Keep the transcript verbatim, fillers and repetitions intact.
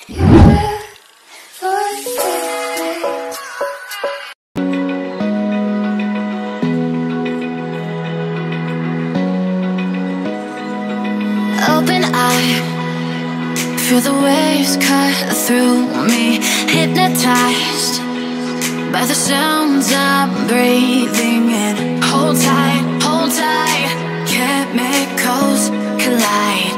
Yeah, forget. Open eye, feel the waves cut through me, hypnotized by the sounds I'm breathing in. Hold tight, hold tight, chemicals collide.